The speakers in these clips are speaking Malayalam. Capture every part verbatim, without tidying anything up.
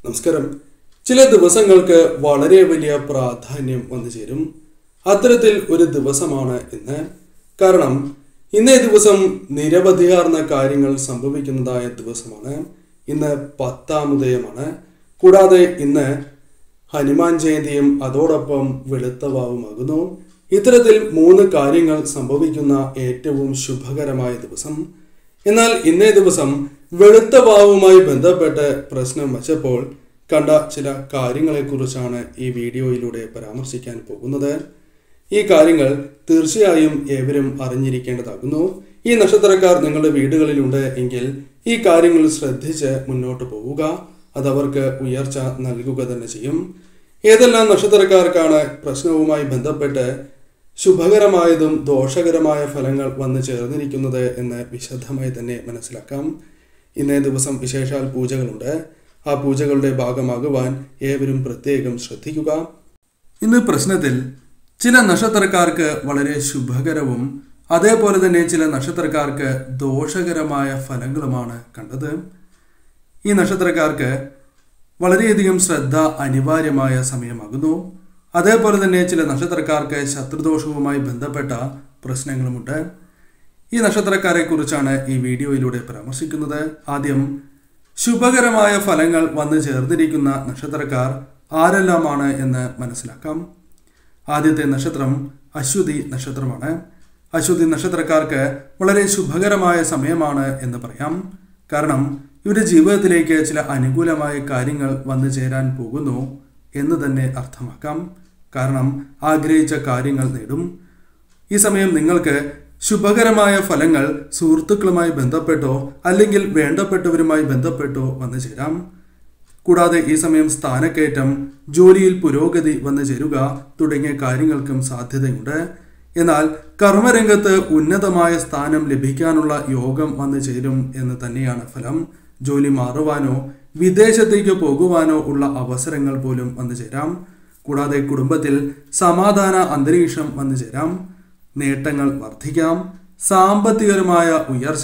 നമസ്കാരം. ചില ദിവസങ്ങൾക്ക് വളരെ വലിയ പ്രാധാന്യം വന്നു ചേരും. അത്തരത്തിൽ ഒരു ദിവസമാണ് ഇന്ന്. കാരണം ഇന്നേ ദിവസം നിരവധിയാർന്ന കാര്യങ്ങൾ സംഭവിക്കുന്നതായ ദിവസമാണ്. ഇന്ന് പത്താമുദയമാണ്. കൂടാതെ ഇന്ന് ഹനുമാൻ ജയന്തിയും അതോടൊപ്പം വെളുത്തവാവുമാകുന്നു. ഇത്തരത്തിൽ മൂന്ന് കാര്യങ്ങൾ സംഭവിക്കുന്ന ഏറ്റവും ശുഭകരമായ ദിവസം. എന്നാൽ ഇന്നേ ദിവസം വെളുത്തവാവുമായി ബന്ധപ്പെട്ട് പ്രശ്നം വച്ചപ്പോൾ കണ്ട ചില കാര്യങ്ങളെക്കുറിച്ചാണ് ഈ വീഡിയോയിലൂടെ പരാമർശിക്കാൻ പോകുന്നത്. ഈ കാര്യങ്ങൾ തീർച്ചയായും ഏവരും അറിഞ്ഞിരിക്കേണ്ടതാകുന്നു. ഈ നക്ഷത്രക്കാർ നിങ്ങളുടെ വീടുകളിലുണ്ട് എങ്കിൽ ഈ കാര്യങ്ങൾ ശ്രദ്ധിച്ച് മുന്നോട്ട് പോവുക. അതവർക്ക് ഉയർച്ച നൽകുക തന്നെ ചെയ്യും. ഏതെല്ലാം നക്ഷത്രക്കാർക്കാണ് പ്രശ്നവുമായി ബന്ധപ്പെട്ട് ശുഭകരമായതും ദോഷകരമായ ഫലങ്ങൾ വന്നു ചേർന്നിരിക്കുന്നത് എന്ന് വിശദമായി തന്നെ മനസ്സിലാക്കാം. ഇന്നേ ദിവസം വിശേഷാൽ പൂജകളുണ്ട്. ആ പൂജകളുടെ ഭാഗമാകുവാൻ ഏവരും പ്രത്യേകം ശ്രദ്ധിക്കുക. ഇന്ന് പ്രശ്നത്തിൽ ചില നക്ഷത്രക്കാർക്ക് വളരെ ശുഭകരവും അതേപോലെ തന്നെ ചില നക്ഷത്രക്കാർക്ക് ദോഷകരമായ ഫലങ്ങളുമാണ് കണ്ടത്. ഈ നക്ഷത്രക്കാർക്ക് വളരെയധികം ശ്രദ്ധ അനിവാര്യമായ സമയമാകുന്നു. അതേപോലെ തന്നെ ചില നക്ഷത്രക്കാർക്ക് ശത്രുദോഷവുമായി ബന്ധപ്പെട്ട പ്രശ്നങ്ങളുമുണ്ട്. ഈ നക്ഷത്രക്കാരെ കുറിച്ചാണ് ഈ വീഡിയോയിലൂടെ പരാമർശിക്കുന്നത്. ആദ്യം ശുഭകരമായ ഫലങ്ങൾ വന്നു ചേർന്നിരിക്കുന്ന നക്ഷത്രക്കാർ ആരെല്ലാമാണ് എന്ന് മനസ്സിലാക്കാം. ആദ്യത്തെ നക്ഷത്രം അശ്വതി നക്ഷത്രമാണ്. അശ്വതി നക്ഷത്രക്കാർക്ക് വളരെ ശുഭകരമായ സമയമാണ് എന്ന് പറയാം. കാരണം ഇവരുടെ ജീവിതത്തിലേക്ക് ചില അനുകൂലമായ കാര്യങ്ങൾ വന്നു ചേരാൻ പോകുന്നു എന്ന് തന്നെ അർത്ഥമാക്കാം. കാരണം ആഗ്രഹിച്ച കാര്യങ്ങൾ നേടും. ഈ സമയം നിങ്ങൾക്ക് ശുഭകരമായ ഫലങ്ങൾ സുഹൃത്തുക്കളുമായി ബന്ധപ്പെട്ടോ അല്ലെങ്കിൽ വേണ്ടപ്പെട്ടവരുമായി ബന്ധപ്പെട്ടോ വന്നു ചേരാം. കൂടാതെ ഈ സമയം സ്ഥാനക്കയറ്റം, ജോലിയിൽ പുരോഗതി വന്നു ചേരുക തുടങ്ങിയ കാര്യങ്ങൾക്കും സാധ്യതയുണ്ട്. എന്നാൽ കർമ്മരംഗത്ത് ഉന്നതമായ സ്ഥാനം ലഭിക്കാനുള്ള യോഗം വന്നു ചേരും എന്ന് തന്നെയാണ് ഫലം. ജോലി മാറുവാനോ വിദേശത്തേക്ക് പോകുവാനോ ഉള്ള അവസരങ്ങൾ പോലും വന്നു ചേരാം. കൂടാതെ കുടുംബത്തിൽ സമാധാന അന്തരീക്ഷം വന്നു ചേരാം. നേട്ടങ്ങൾ വർദ്ധിക്കാം. സാമ്പത്തികപരമായ ഉയർച്ച,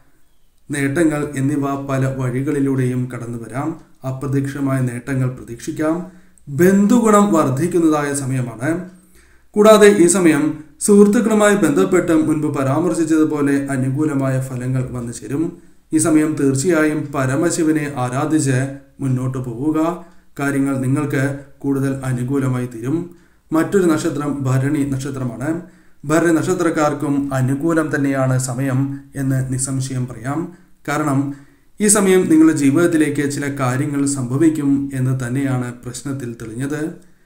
നേട്ടങ്ങൾ എന്നിവ പല വഴികളിലൂടെയും കടന്നു വരാം. അപ്രതീക്ഷിതമായ നേട്ടങ്ങൾ പ്രതീക്ഷിക്കാം. ബന്ധുഗുണം വർദ്ധിക്കുന്നതായ സമയമാണ്. കൂടാതെ ഈ സമയം സുഹൃത്തുക്കളുമായി ബന്ധപ്പെട്ട് മുൻപ് പരാമർശിച്ചതുപോലെ അനുകൂലമായ ഫലങ്ങൾ വന്നു ചേരും. ഈ സമയം തീർച്ചയായും പരമശിവനെ ആരാധിച്ച് മുന്നോട്ട് പോവുക. കാര്യങ്ങൾ നിങ്ങൾക്ക് കൂടുതൽ അനുകൂലമായി തീരും. മറ്റൊരു നക്ഷത്രം ഭരണി നക്ഷത്രമാണ്. ഭരണി നക്ഷത്രക്കാർക്കും അനുകൂലം തന്നെയാണ് സമയം എന്ന് നിസ്സംശയം പറയാം. കാരണം ഈ സമയം നിങ്ങളുടെ ജീവിതത്തിലേക്ക് ചില കാര്യങ്ങൾ സംഭവിക്കും എന്ന് തന്നെയാണ് പ്രശ്നത്തിൽ തെളിഞ്ഞത്.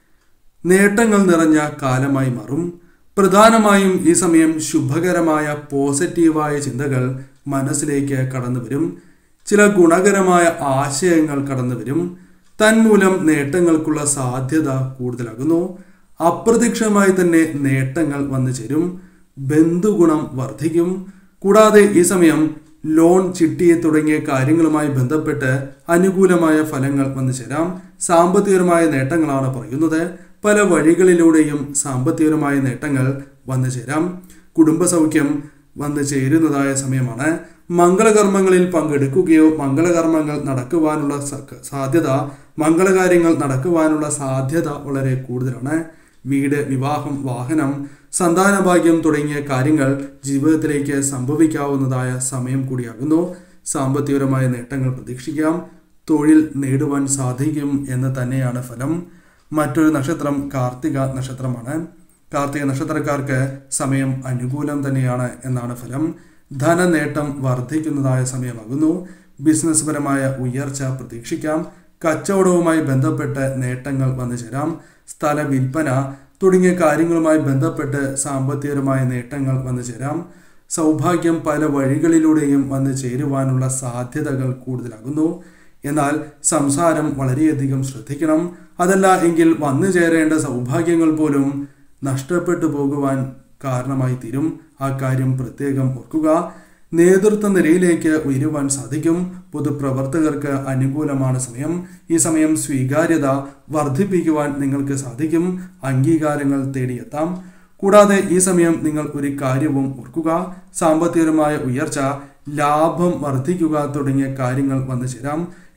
നേട്ടങ്ങൾ നിറഞ്ഞ കാലമായി മാറും. പ്രധാനമായും ഈ സമയം ശുഭകരമായ പോസിറ്റീവായ ചിന്തകൾ മനസ്സിലേക്ക് കടന്നു വരും. ചില ഗുണകരമായ ആശയങ്ങൾ കടന്നു വരും. തന്മൂലം നേട്ടങ്ങൾക്കുള്ള സാധ്യത കൂടുതലാകുന്നു. അപ്രതീക്ഷിതമായി തന്നെ നേട്ടങ്ങൾ വന്നു ചേരും. ബന്ധുഗുണം വർദ്ധിക്കും. കൂടാതെ ഈ സമയം ലോൺ, ചിട്ടി തുടങ്ങിയ കാര്യങ്ങളുമായി ബന്ധപ്പെട്ട് അനുകൂലമായ ഫലങ്ങൾ വന്നു ചേരാം. സാമ്പത്തികപരമായ നേട്ടങ്ങളാണ് പറയുന്നത്. പല വഴികളിലൂടെയും സാമ്പത്തികപരമായ നേട്ടങ്ങൾ വന്നു ചേരാം. കുടുംബസൗഖ്യം വന്നു ചേരുന്നതായ സമയമാണ്. മംഗളകർമ്മങ്ങളിൽ പങ്കെടുക്കുകയോ മംഗളകർമ്മങ്ങൾ നടക്കുവാനുള്ള സാധ്യത മംഗളകാര്യങ്ങൾ നടക്കുവാനുള്ള സാധ്യത വളരെ കൂടുതലാണ്. വീട്, വിവാഹം, വാഹനം, സന്താനഭാഗ്യം തുടങ്ങിയ കാര്യങ്ങൾ ജീവിതത്തിലേക്ക് സംഭവിക്കാവുന്നതായ സമയം കൂടിയാകുന്നു. സാമ്പത്തികപരമായ നേട്ടങ്ങൾ പ്രതീക്ഷിക്കാം. തൊഴിൽ നേടുവാൻ സാധിക്കും എന്ന് തന്നെയാണ് ഫലം. മറ്റൊരു നക്ഷത്രം കാർത്തിക നക്ഷത്രമാണ്. കാർത്തിക നക്ഷത്രക്കാർക്ക് സമയം അനുകൂലം തന്നെയാണ് എന്നാണ് ഫലം. ധനനേട്ടം വർദ്ധിക്കുന്നതായ സമയമാകുന്നു. ബിസിനസ് പരമായ ഉയർച്ച പ്രതീക്ഷിക്കാം. കച്ചവടവുമായി ബന്ധപ്പെട്ട് നേട്ടങ്ങൾ വന്നു ചേരാം. സ്ഥല വിൽപ്പന തുടങ്ങിയ കാര്യങ്ങളുമായി ബന്ധപ്പെട്ട് സാമ്പത്തികപരമായ നേട്ടങ്ങൾ വന്നു ചേരാം. സൗഭാഗ്യം പല വഴികളിലൂടെയും വന്നു ചേരുവാനുള്ള സാധ്യതകൾ കൂടുതലാകുന്നു. എന്നാൽ സംസാരം വളരെയധികം ശ്രദ്ധിക്കണം. അതല്ല എങ്കിൽ വന്നു ചേരേണ്ട സൗഭാഗ്യങ്ങൾ പോലും നഷ്ടപ്പെട്ടു പോകുവാൻ കാരണമായി തീരും. ആ കാര്യം പ്രത്യേകം ഓർക്കുക. നേതൃത്വ നിരയിലേക്ക് ഉയരുവാൻ സാധിക്കും. പൊതുപ്രവർത്തകർക്ക് അനുകൂലമാണ് സമയം. ഈ സമയം സ്വീകാര്യത വർദ്ധിപ്പിക്കുവാൻ നിങ്ങൾക്ക് സാധിക്കും. അംഗീകാരങ്ങൾ തേടിയെത്താം. കൂടാതെ ഈ സമയം നിങ്ങൾ ഒരു കാര്യവും ഓർക്കുക. സാമ്പത്തികപരമായ ഉയർച്ച, ലാഭം വർദ്ധിക്കുക തുടങ്ങിയ കാര്യങ്ങൾ വന്നു ചേരാം.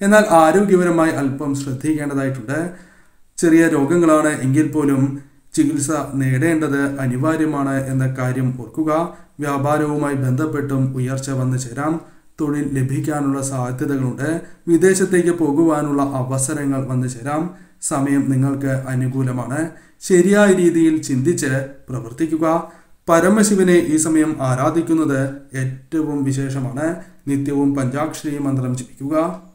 എന്നാൽ ആരോഗ്യപരമായി അല്പം ശ്രദ്ധിക്കേണ്ടതായിട്ടുണ്ട്. ചെറിയ രോഗങ്ങളാണ് എങ്കിൽ പോലും ചികിത്സ നേടേണ്ടത് അനിവാര്യമാണ് എന്ന കാര്യം ഓർക്കുക. വ്യാപാരവുമായി ബന്ധപ്പെട്ടും ഉയർച്ച വന്നു ചേരാം. തൊഴിൽ ലഭിക്കാനുള്ള സാധ്യതകളുണ്ട്. വിദേശത്തേക്ക് പോകുവാനുള്ള അവസരങ്ങൾ വന്നു ചേരാം. സമയം നിങ്ങൾക്ക് അനുകൂലമാണ്. ശരിയായ രീതിയിൽ ചിന്തിച്ച് പ്രവർത്തിക്കുക. പരമശിവനെ ഈ സമയം ആരാധിക്കുന്നത് ഏറ്റവും വിശേഷമാണ്. നിത്യവും പഞ്ചാക്ഷരി മന്ത്രം ജപിക്കുക.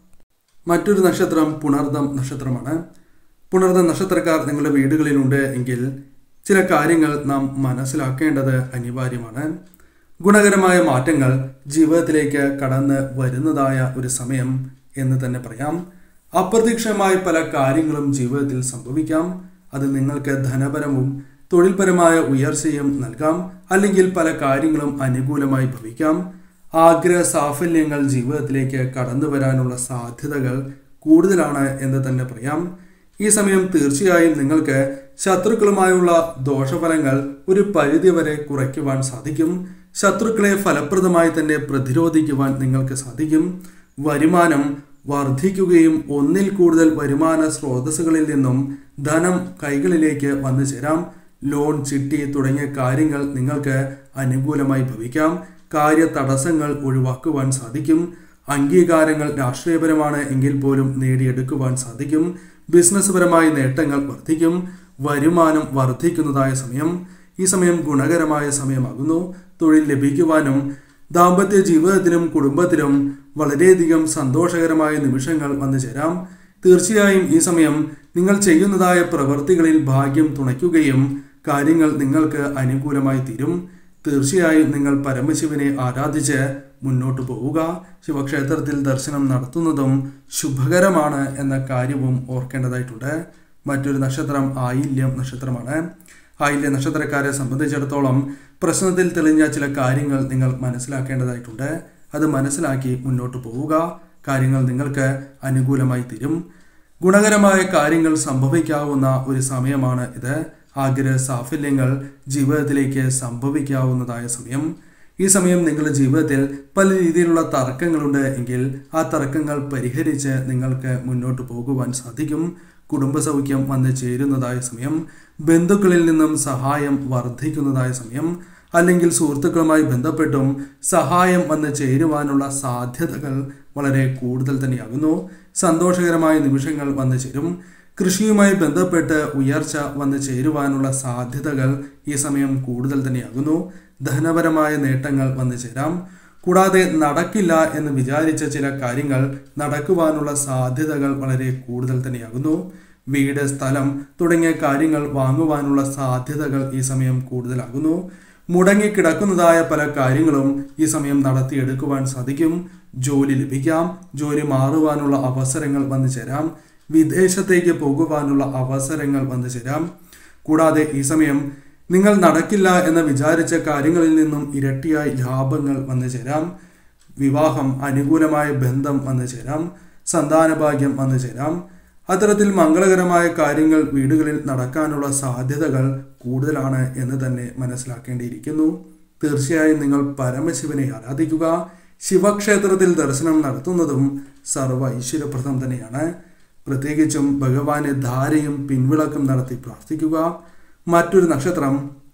മറ്റൊരു നക്ഷത്രം പുണർദം നക്ഷത്രമാണ്. പുണർദം നക്ഷത്രക്കാർ നിങ്ങളുടെ വീടുകളിലുണ്ട് എങ്കിൽ ചില കാര്യങ്ങൾ നാം മനസ്സിലാക്കേണ്ടത് അനിവാര്യമാണ്. ഗുണകരമായ മാറ്റങ്ങൾ ജീവിതത്തിലേക്ക് കടന്ന് വരുന്നതായ ഒരു സമയം എന്ന് തന്നെ പറയാം. അപ്രതീക്ഷിതമായ പല കാര്യങ്ങളും ജീവിതത്തിൽ സംഭവിക്കാം. അത് നിങ്ങൾക്ക് ധനപരവും തൊഴിൽപരമായ ഉയർച്ചയും നൽകാം. അല്ലെങ്കിൽ പല കാര്യങ്ങളും അനുകൂലമായി ഭവിക്കാം. ആഗ്രഹ സാഫല്യങ്ങൾ ജീവിതത്തിലേക്ക് കടന്നു വരാനുള്ള സാധ്യതകൾ കൂടുതലാണ് എന്ന് തന്നെ പറയാം. ഈ സമയം തീർച്ചയായും നിങ്ങൾക്ക് ശത്രുക്കളുമായുള്ള ദോഷഫലങ്ങൾ ഒരു പരിധിവരെ കുറയ്ക്കുവാൻ സാധിക്കും. ശത്രുക്കളെ ഫലപ്രദമായി തന്നെ പ്രതിരോധിക്കുവാൻ നിങ്ങൾക്ക് സാധിക്കും. വരുമാനം വർദ്ധിക്കുകയും ഒന്നിൽ കൂടുതൽ വരുമാന സ്രോതസ്സുകളിൽ നിന്നും ധനം കൈകളിലേക്ക് വന്നു ചേരാം. ലോൺ, ചിട്ടി തുടങ്ങിയ കാര്യങ്ങൾ നിങ്ങൾക്ക് അനുകൂലമായി ഭവിക്കാം. കാര്യ തടസ്സങ്ങൾ ഒഴിവാക്കുവാൻ സാധിക്കും. അംഗീകാരങ്ങൾ രാഷ്ട്രീയപരമാണ് എങ്കിൽ പോലും നേടിയെടുക്കുവാൻ സാധിക്കും. ബിസിനസ് പരമായ നേട്ടങ്ങൾ വർദ്ധിക്കും. വരുമാനം വർദ്ധിക്കുന്നതായ സമയം. ഈ സമയം ഗുണകരമായ സമയമാകുന്നു. തൊഴിൽ ലഭിക്കുവാനും ദാമ്പത്യ ജീവിതത്തിലും കുടുംബത്തിലും വളരെയധികം സന്തോഷകരമായ നിമിഷങ്ങൾ വന്നു ചേരാം. തീർച്ചയായും ഈ സമയം നിങ്ങൾ ചെയ്യുന്നതായ പ്രവൃത്തികളിൽ ഭാഗ്യം തുണയ്ക്കുകയും കാര്യങ്ങൾ നിങ്ങൾക്ക് അനുകൂലമായി തീരും. തീർച്ചയായും നിങ്ങൾ പരമശിവനെ ആരാധിച്ച് മുന്നോട്ട് പോവുക. ശിവക്ഷേത്രത്തിൽ ദർശനം നടത്തുന്നതും ശുഭകരമാണ് എന്ന കാര്യവും ഓർക്കേണ്ടതായിട്ടുണ്ട്. മറ്റൊരു നക്ഷത്രം ആയില്യം നക്ഷത്രമാണ്. ആയില്യ നക്ഷത്രക്കാരെ സംബന്ധിച്ചിടത്തോളം പ്രശ്നത്തിൽ തെളിഞ്ഞ ചില കാര്യങ്ങൾ നിങ്ങൾ മനസ്സിലാക്കേണ്ടതായിട്ടുണ്ട്. അത് മനസ്സിലാക്കി മുന്നോട്ട് പോവുക. കാര്യങ്ങൾ നിങ്ങൾക്ക് അനുകൂലമായി തീരും. ഗുണകരമായ കാര്യങ്ങൾ സംഭവിക്കാവുന്ന ഒരു സമയമാണ് ഇത്. ആഗ്രഹ സാഫല്യങ്ങൾ ജീവിതത്തിലേക്ക് സംഭവിക്കാവുന്നതായ സമയം. ഈ സമയം നിങ്ങളുടെ ജീവിതത്തിൽ പല രീതിയിലുള്ള തർക്കങ്ങളുണ്ട് എങ്കിൽ ആ തർക്കങ്ങൾ പരിഹരിച്ച് നിങ്ങൾക്ക് മുന്നോട്ട് പോകുവാൻ സാധിക്കും. കുടുംബസൗഖ്യം വന്ന് ചേരുന്നതായ സമയം. ബന്ധുക്കളിൽ നിന്നും സഹായം വർദ്ധിക്കുന്നതായ സമയം. അല്ലെങ്കിൽ സുഹൃത്തുക്കളുമായി ബന്ധപ്പെട്ടും സഹായം വന്ന് ചേരുവാനുള്ള സാധ്യതകൾ വളരെ കൂടുതൽ തന്നെയാകുന്നു. സന്തോഷകരമായ നിമിഷങ്ങൾ വന്നു ചേരും. കൃഷിയുമായി ബന്ധപ്പെട്ട് ഉയർച്ച വന്ന് ചേരുവാനുള്ള സാധ്യതകൾ ഈ സമയം കൂടുതൽ തന്നെയാകുന്നു. ധനപരമായ നേട്ടങ്ങൾ വന്നു ചേരാം. കൂടാതെ നടക്കില്ല എന്ന് വിചാരിച്ച ചില കാര്യങ്ങൾ നടക്കുവാനുള്ള സാധ്യതകൾ വളരെ കൂടുതൽ തന്നെയാകുന്നു. വീട്, സ്ഥലം തുടങ്ങിയ കാര്യങ്ങൾ വാങ്ങുവാനുള്ള സാധ്യതകൾ ഈ സമയം കൂടുതലാകുന്നു. മുടങ്ങിക്കിടക്കുന്നതായ പല കാര്യങ്ങളും ഈ സമയം നടത്തിയെടുക്കുവാൻ സാധിക്കും. ജോലി ലഭിക്കാം. ജോലി മാറുവാനുള്ള അവസരങ്ങൾ വന്നു ചേരാം. വിദേശത്തേക്ക് പോകുവാനുള്ള അവസരങ്ങൾ വന്നു ചേരാം. കൂടാതെ ഈ സമയം നിങ്ങൾ നടക്കില്ല എന്ന് വിചാരിച്ച കാര്യങ്ങളിൽ നിന്നും ഇരട്ടിയായി ലാഭങ്ങൾ വന്നു ചേരാം. വിവാഹം, അനുകൂലമായ ബന്ധം വന്നു ചേരാം. സന്താനഭാഗ്യം വന്നു ചേരാം. അത്തരത്തിൽ മംഗളകരമായ കാര്യങ്ങൾ വീടുകളിൽ നടക്കാനുള്ള സാധ്യതകൾ കൂടുതലാണ് എന്ന് തന്നെ മനസ്സിലാക്കേണ്ടിയിരിക്കുന്നു. തീർച്ചയായും നിങ്ങൾ പരമശിവനെ ആരാധിക്കുക. ശിവക്ഷേത്രത്തിൽ ദർശനം നടത്തുന്നതും സർവ്വ ഐശ്വര്യപ്രദം തന്നെയാണ്. പ്രത്യേകിച്ചും ഭഗവാനെ ധാരയും പിൻവിളക്കും നടത്തി പ്രാർത്ഥിക്കുക. മറ്റൊരു നക്ഷത്രം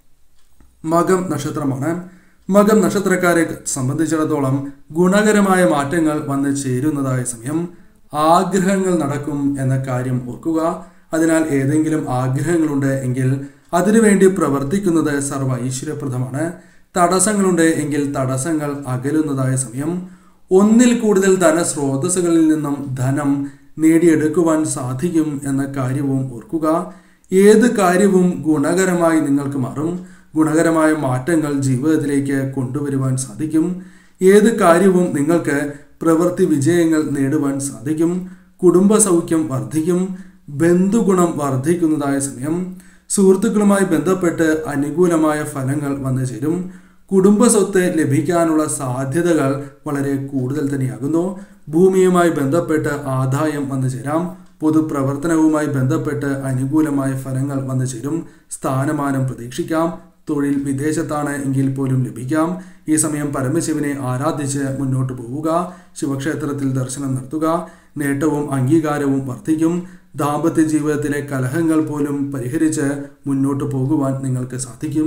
മകം നക്ഷത്രമാണ്. മകം നക്ഷത്രക്കാരെ സംബന്ധിച്ചിടത്തോളം ഗുണകരമായ മാറ്റങ്ങൾ വന്ന് ചേരുന്നതായ സമയം. ആഗ്രഹങ്ങൾ നടക്കും എന്ന കാര്യം ഓർക്കുക. അതിനാൽ ഏതെങ്കിലും ആഗ്രഹങ്ങളുണ്ട് എങ്കിൽ അതിനുവേണ്ടി പ്രവർത്തിക്കുന്നത് സർവ്വ ഐശ്വര്യപ്രദമാണ്. തടസ്സങ്ങളുണ്ട് എങ്കിൽ തടസ്സങ്ങൾ അകലുന്നതായ സമയം. ഒന്നിൽ കൂടുതൽ ധനസ്രോതസ്സുകളിൽ നിന്നും ധനം നേടിയെടുക്കുവാൻ സാധിക്കും എന്ന കാര്യവും ഓർക്കുക. ഏത് കാര്യവും ഗുണകരമായി നിങ്ങൾക്ക് മാറും. ഗുണകരമായ മാറ്റങ്ങൾ ജീവിതത്തിലേക്ക് കൊണ്ടുവരുവാൻ സാധിക്കും. ഏത് കാര്യവും നിങ്ങൾക്ക് പ്രവൃത്തി വിജയങ്ങൾ നേടുവാൻ സാധിക്കും. കുടുംബ സൗഖ്യം വർദ്ധിക്കും. ബന്ധുഗുണം വർദ്ധിക്കുന്നതായ സമയം. സുഹൃത്തുക്കളുമായി ബന്ധപ്പെട്ട് അനുകൂലമായ ഫലങ്ങൾ വന്നു ചേരും. കുടുംബ സ്വത്ത് ലഭിക്കാനുള്ള സാധ്യതകൾ വളരെ കൂടുതൽ തന്നെയാകുന്നു. ഭൂമിയുമായി ബന്ധപ്പെട്ട് ആദായം വന്നു ചേരാം. പൊതുപ്രവർത്തനവുമായി ബന്ധപ്പെട്ട് അനുകൂലമായ ഫലങ്ങൾ വന്നു ചേരും. സ്ഥാനമാനം പ്രതീക്ഷിക്കാം. തൊഴിൽ വിദേശത്താണ് എങ്കിൽ പോലും ലഭിക്കാം. ഈ സമയം പരമശിവനെ ആരാധിച്ച് മുന്നോട്ട് പോവുക. ശിവക്ഷേത്രത്തിൽ ദർശനം നടത്തുക. നേട്ടവും അംഗീകാരവും വർദ്ധിക്കും. ദാമ്പത്യ ജീവിതത്തിലെ കലഹങ്ങൾ പോലും പരിഹരിച്ച് മുന്നോട്ട് പോകുവാൻ നിങ്ങൾക്ക് സാധിക്കും.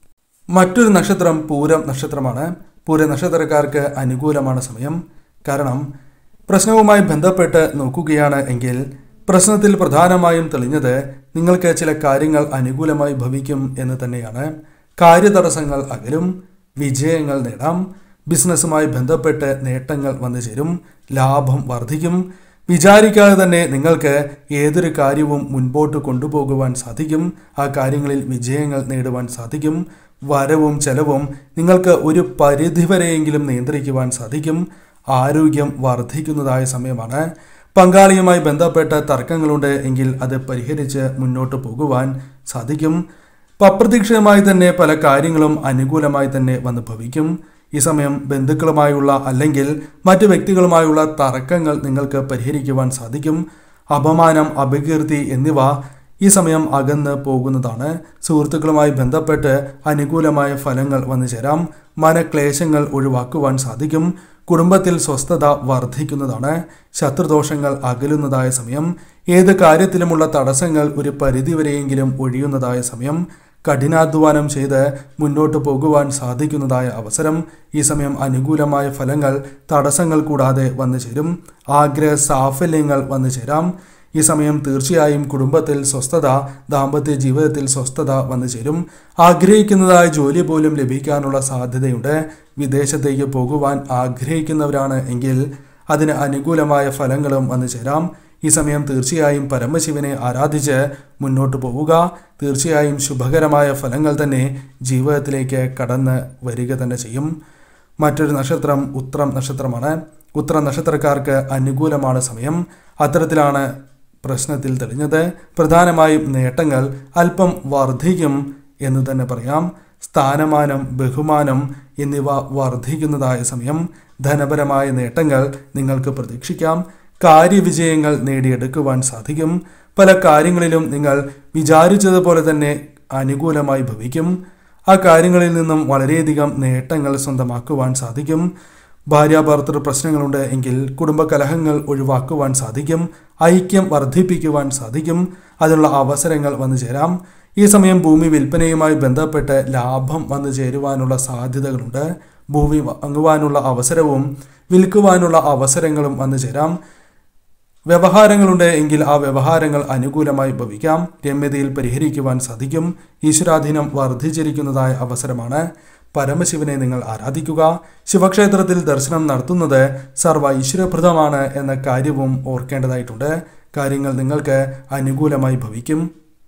മറ്റൊരു നക്ഷത്രം പൂരം നക്ഷത്രമാണ്. പൂര നക്ഷത്രക്കാർക്ക് അനുകൂലമാണ് സമയം. കാരണം പ്രശ്നവുമായി ബന്ധപ്പെട്ട് നോക്കുകയാണ് എങ്കിൽ പ്രശ്നത്തിൽ പ്രധാനമായും തെളിഞ്ഞത് നിങ്ങൾക്ക് ചില കാര്യങ്ങൾ അനുകൂലമായി ഭവിക്കും എന്ന് തന്നെയാണ്. കാര്യതടസ്സങ്ങൾ അകലും. വിജയങ്ങൾ നേടാം. ബിസിനസ്സുമായി ബന്ധപ്പെട്ട് നേട്ടങ്ങൾ വന്നു ചേരും. ലാഭം വർദ്ധിക്കും. വിചാരിക്കാതെ തന്നെ നിങ്ങൾക്ക് ഏതൊരു കാര്യവും മുൻപോട്ട് കൊണ്ടുപോകുവാൻ സാധിക്കും. ആ കാര്യങ്ങളിൽ വിജയങ്ങൾ നേടുവാൻ സാധിക്കും. വരവും ചെലവും നിങ്ങൾക്ക് ഒരു പരിധിവരെയെങ്കിലും നിയന്ത്രിക്കുവാൻ സാധിക്കും. ആരോഗ്യം വർദ്ധിക്കുന്നതായ സമയമാണ്. പങ്കാളിയുമായി ബന്ധപ്പെട്ട തർക്കങ്ങളുണ്ട് എങ്കിൽ അത് പരിഹരിച്ച് മുന്നോട്ട് പോകുവാൻ സാധിക്കും. അപ്രതീക്ഷിതമായി തന്നെ പല കാര്യങ്ങളും അനുകൂലമായി തന്നെ വന്ന് ഭവിക്കും. ഈ സമയം ബന്ധുക്കളുമായുള്ള അല്ലെങ്കിൽ മറ്റു വ്യക്തികളുമായുള്ള തർക്കങ്ങൾ നിങ്ങൾക്ക് പരിഹരിക്കുവാൻ സാധിക്കും. അപമാനം, അപകീർത്തി എന്നിവ ഈ സമയം അകന്ന് പോകുന്നതാണ്. സുഹൃത്തുക്കളുമായി ബന്ധപ്പെട്ട് അനുകൂലമായ ഫലങ്ങൾ വന്നു ചേരാം. മനക്ലേശങ്ങൾ ഒഴിവാക്കുവാൻ സാധിക്കും. കുടുംബത്തിൽ സ്വസ്ഥത വർദ്ധിക്കുന്നതാണ്. ശത്രുദോഷങ്ങൾ അകലുന്നതായ സമയം. ഏത് കാര്യത്തിലുമുള്ള തടസ്സങ്ങൾ ഒരു പരിധിവരെയെങ്കിലും ഒഴിയുന്നതായ സമയം. കഠിനാധ്വാനം ചെയ്ത് മുന്നോട്ട് പോകുവാൻ സാധിക്കുന്നതായ അവസരം. ഈ സമയം അനുകൂലമായ ഫലങ്ങൾ തടസ്സങ്ങൾ കൂടാതെ വന്നു ചേരും. ആഗ്രഹ സാഫല്യങ്ങൾ വന്നു ചേരാം. ഈ സമയം തീർച്ചയായും കുടുംബത്തിൽ സ്വസ്ഥത, ദാമ്പത്യ ജീവിതത്തിൽ സ്വസ്ഥത വന്നു ചേരും. ആഗ്രഹിക്കുന്നതായ ജോലി പോലും ലഭിക്കാനുള്ള സാധ്യതയുണ്ട്. വിദേശത്തേക്ക് പോകുവാൻ ആഗ്രഹിക്കുന്നവരാണ് എങ്കിൽ അതിന് അനുകൂലമായ ഫലങ്ങളും വന്നു ചേരാം. ഈ സമയം തീർച്ചയായും പരമശിവനെ ആരാധിച്ച് മുന്നോട്ട് പോവുക. തീർച്ചയായും ശുഭകരമായ ഫലങ്ങൾ തന്നെ ജീവിതത്തിലേക്ക് കടന്ന് വരിക തന്നെ ചെയ്യും. മറ്റൊരു നക്ഷത്രം ഉത്രം നക്ഷത്രമാണ്. ഉത്ര നക്ഷത്രക്കാർക്ക് അനുകൂലമാണ് സമയം. അത്തരത്തിലാണ് പ്രശ്നത്തിൽ തെളിഞ്ഞത്. പ്രധാനമായും നേട്ടങ്ങൾ അല്പം വർദ്ധിക്കും എന്ന് തന്നെ പറയാം. സ്ഥാനമാനം, ബഹുമാനം എന്നിവ വർദ്ധിക്കുന്നതായ സമയം. ധനപരമായ നേട്ടങ്ങൾ നിങ്ങൾക്ക് പ്രതീക്ഷിക്കാം. കാര്യവിജയങ്ങൾ നേടിയെടുക്കുവാൻ സാധിക്കും. പല കാര്യങ്ങളിലും നിങ്ങൾ വിചാരിച്ചതുപോലെ തന്നെ അനുകൂലമായി ഭവിക്കും. ആ കാര്യങ്ങളിൽ നിന്നും വളരെയധികം നേട്ടങ്ങൾ സ്വന്തമാക്കുവാൻ സാധിക്കും. ഭാര്യാഭർത്തൃ പ്രശ്നങ്ങളുണ്ട് എങ്കിൽ കുടുംബകലഹങ്ങൾ ഒഴിവാക്കുവാൻ സാധിക്കും. ഐക്യം വർദ്ധിപ്പിക്കുവാൻ സാധിക്കും. അതിനുള്ള അവസരങ്ങൾ വന്നു ചേരാം. ഈ സമയം ഭൂമി വിൽപ്പനയുമായി ബന്ധപ്പെട്ട് ലാഭം വന്നു ചേരുവാനുള്ള സാധ്യതകളുണ്ട്. ഭൂമി വാങ്ങുവാനുള്ള അവസരവും വിൽക്കുവാനുള്ള അവസരങ്ങളും വന്നു ചേരാം. വ്യവഹാരങ്ങളുണ്ട് എങ്കിൽ ആ വ്യവഹാരങ്ങൾ അനുകൂലമായി ഭവിക്കാം. രമ്യതയിൽ പരിഹരിക്കുവാൻ സാധിക്കും. ഈശ്വരാധീനം വർദ്ധിച്ചിരിക്കുന്നതായ അവസരമാണ്. പരമശിവനെ നിങ്ങൾ ആരാധിക്കുക. ശിവക്ഷേത്രത്തിൽ ദർശനം നടത്തുന്നത് സർവ്വ ഈശ്വരപ്രദമാണ് എന്ന കാര്യവും ഓർക്കേണ്ടതായിട്ടുണ്ട്. കാര്യങ്ങൾ നിങ്ങൾക്ക് അനുകൂലമായി ഭവിക്കും.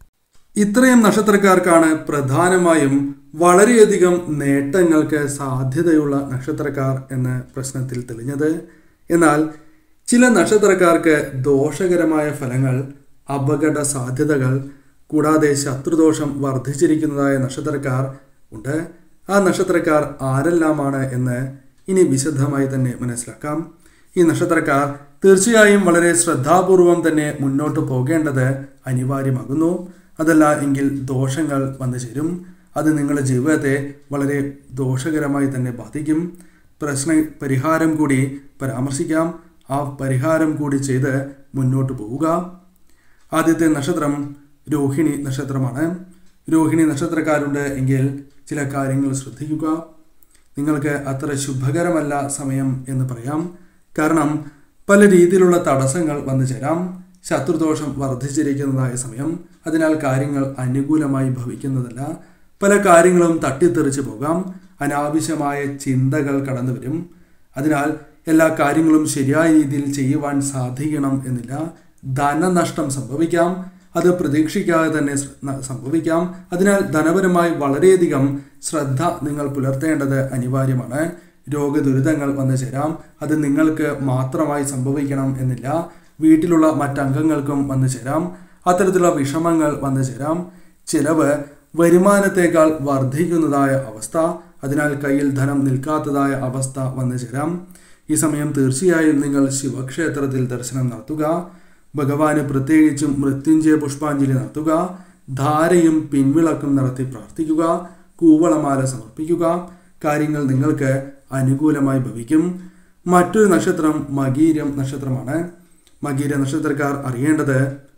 ഇത്രയും നക്ഷത്രക്കാർക്കാണ് പ്രധാനമായും വളരെയധികം നേട്ടങ്ങൾക്ക് സാധ്യതയുള്ള നക്ഷത്രക്കാർ എന്ന പ്രശ്നത്തിൽ തെളിഞ്ഞത്. എന്നാൽ ചില നക്ഷത്രക്കാർക്ക് ദോഷകരമായ ഫലങ്ങൾ, അപകട സാധ്യതകൾ കൂടാതെ ശത്രുദോഷം വർദ്ധിച്ചിരിക്കുന്നതായ നക്ഷത്രക്കാർ ഉണ്ട്. ആ നക്ഷത്രക്കാർ ആരെല്ലാമാണ് എന്ന് ഇനി വിശദമായി തന്നെ മനസ്സിലാക്കാം. ഈ നക്ഷത്രക്കാർ തീർച്ചയായും വളരെ ശ്രദ്ധാപൂർവം തന്നെ മുന്നോട്ട് പോകേണ്ടത് അനിവാര്യമാകുന്നു. അതല്ല എങ്കിൽ ദോഷങ്ങൾ വന്നു ചേരും. അത് നിങ്ങളുടെ ജീവിതത്തെ വളരെ ദോഷകരമായി തന്നെ ബാധിക്കും. പ്രശ്ന പരിഹാരം കൂടി പരാമർശിക്കാം. ആ പരിഹാരം കൂടി ചെയ്ത് മുന്നോട്ട് പോവുക. ആദ്യത്തെ നക്ഷത്രം രോഹിണി നക്ഷത്രമാണ്. രോഹിണി നക്ഷത്രക്കാരുണ്ട് എങ്കിൽ ചില കാര്യങ്ങൾ ശ്രദ്ധിക്കുക. നിങ്ങൾക്ക് അത്ര ശുഭകരമല്ല സമയം എന്ന് പറയാം. കാരണം പല രീതിയിലുള്ള തടസ്സങ്ങൾ വന്നു ചേരാം. ശത്രുദോഷം വർദ്ധിച്ചിരിക്കുന്നതായ സമയം. അതിനാൽ കാര്യങ്ങൾ അനുകൂലമായി ഭവിക്കുന്നതല്ല. പല കാര്യങ്ങളും തട്ടിത്തെറിച്ച് പോകാം. അനാവശ്യമായ ചിന്തകൾ കടന്നു വരും. അതിനാൽ എല്ലാ കാര്യങ്ങളും ശരിയായ രീതിയിൽ ചെയ്യുവാൻ സാധിക്കണം എന്നില്ല. ധനനഷ്ടം സംഭവിക്കാം. അത് പ്രതീക്ഷിക്കാതെ തന്നെ സംഭവിക്കാം. അതിനാൽ ധനപരമായി വളരെയധികം ശ്രദ്ധ നിങ്ങൾ പുലർത്തേണ്ടത് അനിവാര്യമാണ്. രോഗദുരിതങ്ങൾ വന്നു ചേരാം. അത് നിങ്ങൾക്ക് മാത്രമായി സംഭവിക്കണം എന്നില്ല. വീട്ടിലുള്ള മറ്റംഗങ്ങൾക്കും വന്നു ചേരാം. അത്തരത്തിലുള്ള വിഷമങ്ങൾ വന്നു ചേരാം. ചിലവ് വരുമാനത്തേക്കാൾ വർദ്ധിക്കുന്നതായ അവസ്ഥ. അതിനാൽ കയ്യിൽ ധനം നിൽക്കാത്തതായ അവസ്ഥ വന്നു ചേരാം. ഈ സമയം തീർച്ചയായും നിങ്ങൾ ശിവക്ഷേത്രത്തിൽ ദർശനം നടത്തുക. ഭഗവാന് പ്രത്യേകിച്ചും മൃത്യുഞ്ജയ പുഷ്പാഞ്ജലി നടത്തുക. ധാരയും പിൻവിളക്കും നടത്തി പ്രാർത്ഥിക്കുക. കൂവളമാല സമർപ്പിക്കുക. കാര്യങ്ങൾ നിങ്ങൾക്ക് അനുകൂലമായി ഭവിക്കും. മറ്റൊരു നക്ഷത്രം മകീരം നക്ഷത്രമാണ്. മകീര നക്ഷത്രക്കാർ അറിയേണ്ടത്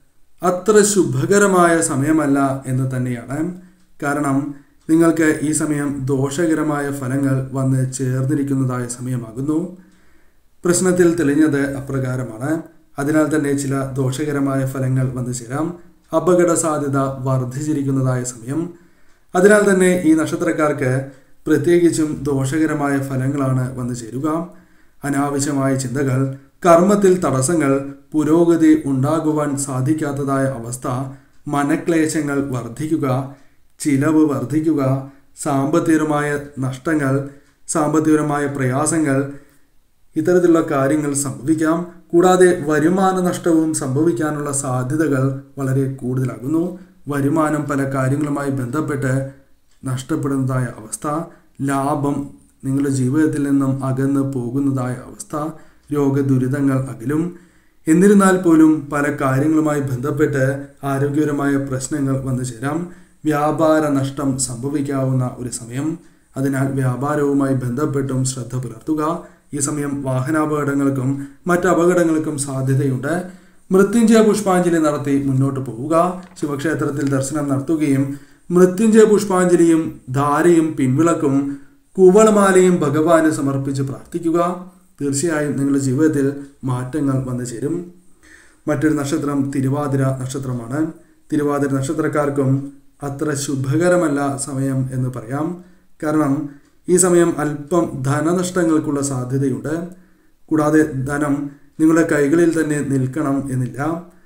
അത്ര ശുഭകരമായ സമയമല്ല എന്ന് തന്നെയാണ്. കാരണം നിങ്ങൾക്ക് ഈ സമയം ദോഷകരമായ ഫലങ്ങൾ വന്ന് ചേർന്നിരിക്കുന്നതായ സമയമാകുന്നു. പ്രശ്നത്തിൽ തെളിഞ്ഞത് അപ്രകാരമാണ്. അതിനാൽ തന്നെ ചില ദോഷകരമായ ഫലങ്ങൾ വന്നു ചേരാം. അപകട സാധ്യത വർദ്ധിച്ചിരിക്കുന്നതായ സമയം. അതിനാൽ തന്നെ ഈ നക്ഷത്രക്കാർക്ക് പ്രത്യേകിച്ചും ദോഷകരമായ ഫലങ്ങളാണ് വന്നു ചേരുക. അനാവശ്യമായ ചിന്തകൾ, കർമ്മത്തിൽ തടസ്സങ്ങൾ, പുരോഗതി ഉണ്ടാകുവാൻ സാധിക്കാത്തതായ അവസ്ഥ, മനക്ലേശങ്ങൾ വർദ്ധിക്കുക, ചിലവ് വർദ്ധിക്കുക, സാമ്പത്തികമായ നഷ്ടങ്ങൾ, സാമ്പത്തികപരമായ പ്രയാസങ്ങൾ, ഇത്തരത്തിലുള്ള കാര്യങ്ങൾ സംഭവിക്കാം. കൂടാതെ വരുമാന നഷ്ടവും സംഭവിക്കാനുള്ള സാധ്യതകൾ വളരെ കൂടുതലാകുന്നു. വരുമാനം പല കാര്യങ്ങളുമായി ബന്ധപ്പെട്ട് നഷ്ടപ്പെടുന്നതായ അവസ്ഥ, ലാഭം നിങ്ങളുടെ ജീവിതത്തിൽ നിന്നും അകന്ന് പോകുന്നതായ അവസ്ഥ, രോഗദുരിതങ്ങൾ അകലും. എന്നിരുന്നാൽ പോലും പല കാര്യങ്ങളുമായി ബന്ധപ്പെട്ട് ആരോഗ്യപരമായ പ്രശ്നങ്ങൾ വന്നു ചേരാം. വ്യാപാര നഷ്ടം സംഭവിക്കാവുന്ന ഒരു സമയം. അതിനാൽ വ്യാപാരവുമായി ബന്ധപ്പെട്ടും ശ്രദ്ധ പുലർത്തുക. ഈ സമയം വാഹനാപകടങ്ങൾക്കും മറ്റ് അപകടങ്ങൾക്കും സാധ്യതയുണ്ട്. മൃത്യുഞ്ജയ പുഷ്പാഞ്ജലി നടത്തി മുന്നോട്ട് പോവുക. ശിവക്ഷേത്രത്തിൽ ദർശനം നടത്തുകയും മൃത്യുഞ്ജയ പുഷ്പാഞ്ജലിയും ധാരയും പിൻവിളക്കും കൂവളമാലയും ഭഗവാന് സമർപ്പിച്ച് പ്രാർത്ഥിക്കുക. തീർച്ചയായും നിങ്ങളുടെ ജീവിതത്തിൽ മാറ്റങ്ങൾ വന്നു ചേരും. മറ്റൊരു നക്ഷത്രം തിരുവാതിര നക്ഷത്രമാണ്. തിരുവാതിര നക്ഷത്രക്കാർക്കും അത്ര ശുഭകരമല്ല സമയം എന്ന് പറയാം. കാരണം ഈ സമയം അല്പം ധനനഷ്ടങ്ങൾക്കുള്ള സാധ്യതയുണ്ട്. കൂടാതെ ധനം നിങ്ങളുടെ കൈകളിൽ തന്നെ നിൽക്കണം എന്നില്ല.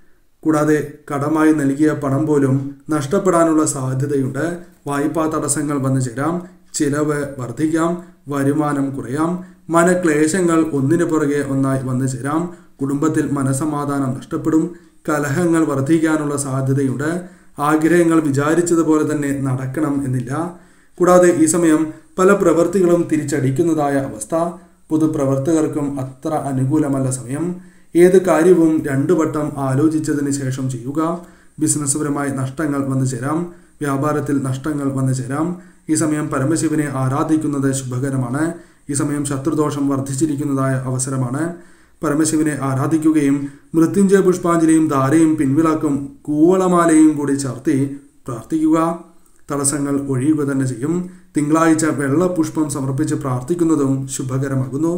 കൂടാതെ കടമായി നൽകിയ പണം പോലും നഷ്ടപ്പെടാനുള്ള സാധ്യതയുണ്ട്. വായ്പാ തടസ്സങ്ങൾ വന്നു ചേരാം. ചിലവ് വർദ്ധിക്കാം. വരുമാനം കുറയാം. മനക്ലേശങ്ങൾ ഒന്നിനു പുറകെ ഒന്നായി വന്നു ചേരാം. കുടുംബത്തിൽ മനസമാധാനം നഷ്ടപ്പെടും. കലഹങ്ങൾ വർദ്ധിക്കാനുള്ള സാധ്യതയുണ്ട്. ആഗ്രഹങ്ങൾ വിചാരിച്ചതുപോലെ തന്നെ നടക്കണം എന്നില്ല. കൂടാതെ ഈ സമയം പല പ്രവൃത്തികളും തിരിച്ചടിക്കുന്നതായ അവസ്ഥ. പൊതുപ്രവർത്തകർക്കും അത്ര അനുകൂലമല്ല സമയം. ഏത് കാര്യവും രണ്ടു വട്ടം ആലോചിച്ചതിന് ശേഷം ചെയ്യുക. ബിസിനസ്സുപരമായി നഷ്ടങ്ങൾ വന്നു ചേരാം. വ്യാപാരത്തിൽ നഷ്ടങ്ങൾ വന്നു ചേരാം. ഈ സമയം പരമശിവനെ ആരാധിക്കുന്നത് ശുഭകരമാണ്. ഈ സമയം ശത്രുദോഷം വർദ്ധിച്ചിരിക്കുന്നതായ അവസരമാണ്. പരമശിവനെ ആരാധിക്കുകയും മൃത്യുഞ്ജയ പുഷ്പാഞ്ജലിയും ധാരയും പിൻവിളക്കും കൂവളമാലയും കൂടി ചാർത്തി പ്രാർത്ഥിക്കുക. തടസ്സങ്ങൾ ഒഴിയുക തന്നെ ചെയ്യും. തിങ്കളാഴ്ച വെള്ളപുഷ്പം സമർപ്പിച്ച് പ്രാർത്ഥിക്കുന്നതും ശുഭകരമാകുന്നു.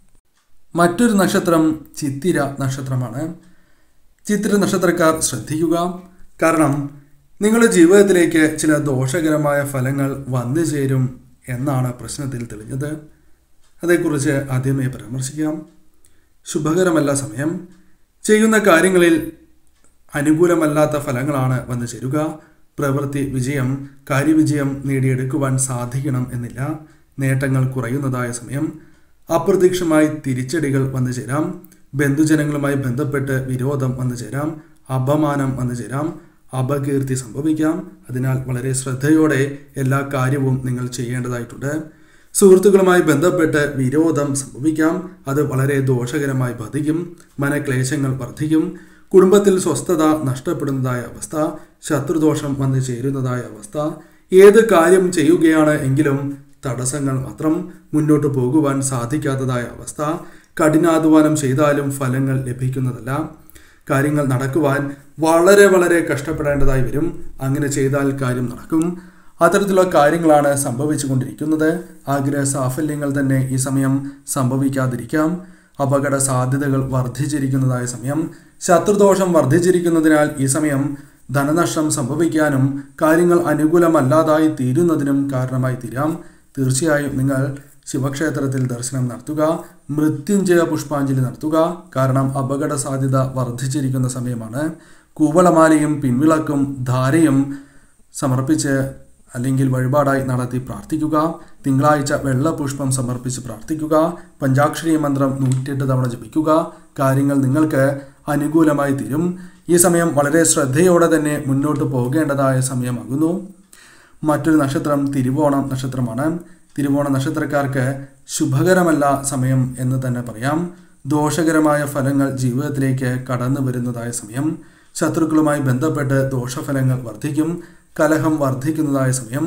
മറ്റൊരു നക്ഷത്രം ചിത്തിര നക്ഷത്രമാണ്. ചിത്തിര നക്ഷത്രക്കാർ ശ്രദ്ധിക്കുക. കാരണം നിങ്ങളുടെ ജീവിതത്തിലേക്ക് ചില ദോഷകരമായ ഫലങ്ങൾ വന്നു ചേരും എന്നാണ് പ്രശ്നത്തിൽ തെളിഞ്ഞത്. അതേക്കുറിച്ച് ആദ്യമേ പരാമർശിക്കാം. ശുഭകരമല്ല സമയം. ചെയ്യുന്ന കാര്യങ്ങളിൽ അനുകൂലമല്ലാത്ത ഫലങ്ങളാണ് വന്നു ചേരുക. പ്രവൃത്തി വിജയം, കാര്യവിജയം നേടിയെടുക്കുവാൻ സാധിക്കണം എന്നില്ല. നേട്ടങ്ങൾ കുറയുന്നതായ സമയം. അപ്രതീക്ഷിതമായി തിരിച്ചടികൾ വന്നു ചേരാം. ബന്ധുജനങ്ങളുമായി ബന്ധപ്പെട്ട് വിരോധം വന്നു ചേരാം. അപമാനം വന്നു ചേരാം. അപകീർത്തി സംഭവിക്കാം. അതിനാൽ വളരെ ശ്രദ്ധയോടെ എല്ലാ കാര്യവും നിങ്ങൾ ചെയ്യേണ്ടതായിട്ടുണ്ട്. സുഹൃത്തുക്കളുമായി ബന്ധപ്പെട്ട് വിരോധം സംഭവിക്കാം. അത് വളരെ ദോഷകരമായി ബാധിക്കും. മനക്ലേശങ്ങൾ വർദ്ധിക്കും. കുടുംബത്തിൽ സ്വസ്ഥത നഷ്ടപ്പെടുന്നതായ അവസ്ഥ. ശത്രുദോഷം വന്നു ചേരുന്നതായ അവസ്ഥ. ഏത് കാര്യം ചെയ്യുകയാണ് എങ്കിലും തടസ്സങ്ങൾ മാത്രം. മുന്നോട്ട് പോകുവാൻ സാധിക്കാത്തതായ അവസ്ഥ. കഠിനാധ്വാനം ചെയ്താലും ഫലങ്ങൾ ലഭിക്കുന്നതല്ല. കാര്യങ്ങൾ നടക്കുവാൻ വളരെ വളരെ കഷ്ടപ്പെടേണ്ടതായി വരും. അങ്ങനെ ചെയ്താൽ കാര്യം നടക്കും. അത്തരത്തിലുള്ള കാര്യങ്ങളാണ് സംഭവിച്ചു കൊണ്ടിരിക്കുന്നത്. ആഗ്രഹ സാഫല്യങ്ങൾ തന്നെ ഈ സമയം സംഭവിക്കാതിരിക്കാം. അപകട സാധ്യതകൾ വർദ്ധിച്ചിരിക്കുന്നതായ സമയം. ശത്രുദോഷം വർദ്ധിച്ചിരിക്കുന്നതിനാൽ ഈ സമയം ധനനഷ്ടം സംഭവിക്കാനും കാര്യങ്ങൾ അനുകൂലമല്ലാതായി തീരുന്നതിനും കാരണമായി തീരാം. തീർച്ചയായും നിങ്ങൾ ശിവക്ഷേത്രത്തിൽ ദർശനം നടത്തുക. മൃത്യുഞ്ജയ പുഷ്പാഞ്ജലി നടത്തുക. കാരണം അപകട സാധ്യത വർദ്ധിച്ചിരിക്കുന്ന സമയമാണ്. കൂവളമാലയും പിൻവിളക്കും ധാരയും സമർപ്പിച്ച് അല്ലെങ്കിൽ വഴിപാടായി നടത്തി പ്രാർത്ഥിക്കുക. തിങ്കളാഴ്ച വെള്ളപുഷ്പം സമർപ്പിച്ച് പ്രാർത്ഥിക്കുക. പഞ്ചാക്ഷരി മന്ത്രം നൂറ്റിയെട്ട് തവണ ജപിക്കുക. കാര്യങ്ങൾ നിങ്ങൾക്ക് അനുകൂലമായി തീരും. ഈ സമയം വളരെ ശ്രദ്ധയോടെ തന്നെ മുന്നോട്ട് പോകേണ്ടതായ സമയമാകുന്നു. മറ്റൊരു നക്ഷത്രം തിരുവോണം നക്ഷത്രമാണ്. തിരുവോണ നക്ഷത്രക്കാർക്ക് ശുഭകരമല്ല സമയം എന്ന് തന്നെ പറയാം. ദോഷകരമായ ഫലങ്ങൾ ജീവിതത്തിലേക്ക് കടന്നു വരുന്നതായ സമയം. ശത്രുക്കളുമായി ബന്ധപ്പെട്ട് ദോഷഫലങ്ങൾ വർദ്ധിക്കും. കലഹം വർദ്ധിക്കുന്നതായ സമയം.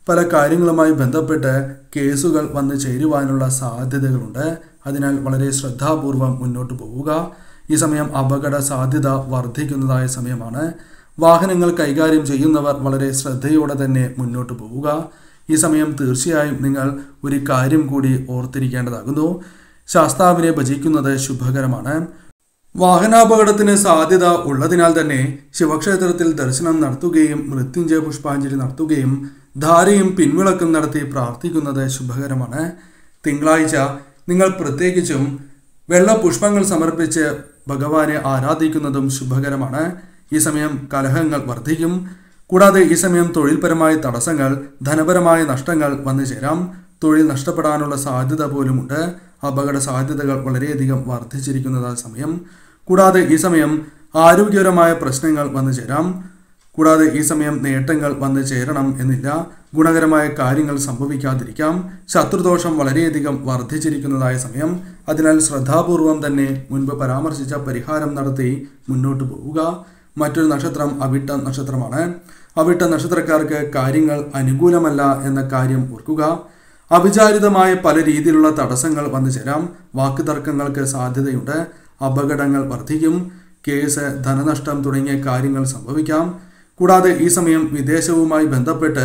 പല കാര്യങ്ങളുമായി ബന്ധപ്പെട്ട് കേസുകൾ വന്നു ചേരുവാനുള്ള സാധ്യതകളുണ്ട്. അതിനാൽ വളരെ ശ്രദ്ധാപൂർവം മുന്നോട്ട് പോവുക. ഈ സമയം അപകട സാധ്യത വർദ്ധിക്കുന്നതായ സമയമാണ്. വാഹനങ്ങൾ കൈകാര്യം ചെയ്യുന്നവർ വളരെ ശ്രദ്ധയോടെ തന്നെ മുന്നോട്ട് പോവുക. ഈ സമയം തീർച്ചയായും നിങ്ങൾ ഒരു കാര്യം കൂടി ഓർത്തിരിക്കേണ്ടതാകുന്നു. ശാസ്താവിനെ ഭജിക്കുന്നത് ശുഭകരമാണ്. വാഹനാപകടത്തിന് സാധ്യത ഉള്ളതിനാൽ തന്നെ ശിവക്ഷേത്രത്തിൽ ദർശനം നടത്തുകയും മൃത്യുഞ്ജയ പുഷ്പാഞ്ജലി നടത്തുകയും ധാരയും പിൻവിളക്കും നടത്തി പ്രാർത്ഥിക്കുന്നത് ശുഭകരമാണ്. തിങ്കളാഴ്ച നിങ്ങൾ പ്രത്യേകിച്ചും വെള്ള പുഷ്പങ്ങൾ സമർപ്പിച്ച് ഭഗവാനെ ആരാധിക്കുന്നതും ശുഭകരമാണ്. ഈ സമയം കലഹങ്ങൾ വർദ്ധിക്കും. കൂടാതെ ഈ സമയം തൊഴിൽപരമായ തടസ്സങ്ങൾ, ധനപരമായ നഷ്ടങ്ങൾ വന്നു ചേരാം. തൊഴിൽ നഷ്ടപ്പെടാനുള്ള സാധ്യത പോലുമുണ്ട്. അപകട സാധ്യതകൾ വളരെയധികം വർദ്ധിച്ചിരിക്കുന്നതായ സമയം. കൂടാതെ ഈ സമയം ആരോഗ്യപരമായ പ്രശ്നങ്ങൾ വന്നു ചേരാം. കൂടാതെ ഈ സമയം നേട്ടങ്ങൾ വന്നു ചേരണം എന്നില്ല. ഗുണകരമായ കാര്യങ്ങൾ സംഭവിക്കാതിരിക്കാം. ശത്രുദോഷം വളരെയധികം വർദ്ധിച്ചിരിക്കുന്നതായ സമയം. അതിനാൽ ശ്രദ്ധാപൂർവം തന്നെ മുൻപ് പരാമർശിച്ച പരിഹാരം നടത്തി മുന്നോട്ട് പോവുക. മറ്റൊരു നക്ഷത്രം അവിട്ട നക്ഷത്രമാണ്. അവിട്ട നക്ഷത്രക്കാർക്ക് കാര്യങ്ങൾ അനുകൂലമല്ല എന്ന കാര്യം ഓർക്കുക. അവിചാരിതമായ പല രീതിയിലുള്ള തടസ്സങ്ങൾ വന്നു ചേരാം. വാക്കുതർക്കങ്ങൾക്ക് സാധ്യതയുണ്ട്. അപകടങ്ങൾ വർദ്ധിക്കും. കേസ്, ധനനഷ്ടം തുടങ്ങിയ കാര്യങ്ങൾ സംഭവിക്കാം. കൂടാതെ ഈ സമയം വിദേശവുമായി ബന്ധപ്പെട്ട്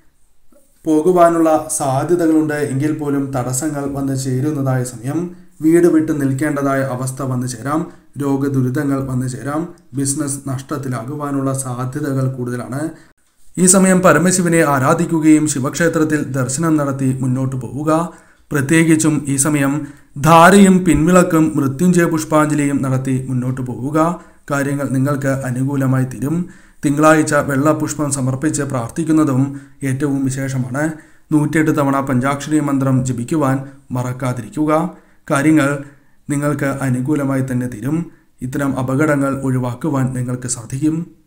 പോകുവാനുള്ള സാധ്യതകളുണ്ട് എങ്കിൽ പോലും തടസ്സങ്ങൾ വന്നു ചേരുന്നതായ സമയം. വീട് വിട്ട് നിൽക്കേണ്ടതായ അവസ്ഥ വന്നു ചേരാം. രോഗദുരിതങ്ങൾ വന്നു ചേരാം. ബിസിനസ് നഷ്ടത്തിലാകുവാനുള്ള സാധ്യതകൾ കൂടുതലാണ്. ഈ സമയം പരമശിവനെ ആരാധിക്കുകയും ശിവക്ഷേത്രത്തിൽ ദർശനം നടത്തി മുന്നോട്ട് പോവുക. പ്രത്യേകിച്ചും ഈ സമയം ധാരയും പിൻവിളക്കും മൃത്യുഞ്ജയ പുഷ്പാഞ്ജലിയും നടത്തി മുന്നോട്ട് പോവുക. കാര്യങ്ങൾ നിങ്ങൾക്ക് അനുകൂലമായി തീരും. തിങ്കളാഴ്ച വെള്ള പുഷ്പം സമർപ്പിച്ച് പ്രാർത്ഥിക്കുന്നതും ഏറ്റവും വിശേഷമാണ്. നൂറ്റിയെട്ട് തവണ പഞ്ചാക്ഷരി മന്ത്രം ജപിക്കുവാൻ മറക്കാതിരിക്കുക. കാര്യങ്ങൾ നിങ്ങൾക്ക് അനുകൂലമായി തന്നെ തീരും. ഇത്തരം അപകടങ്ങൾ ഒഴിവാക്കുവാൻ നിങ്ങൾക്ക് സാധിക്കും.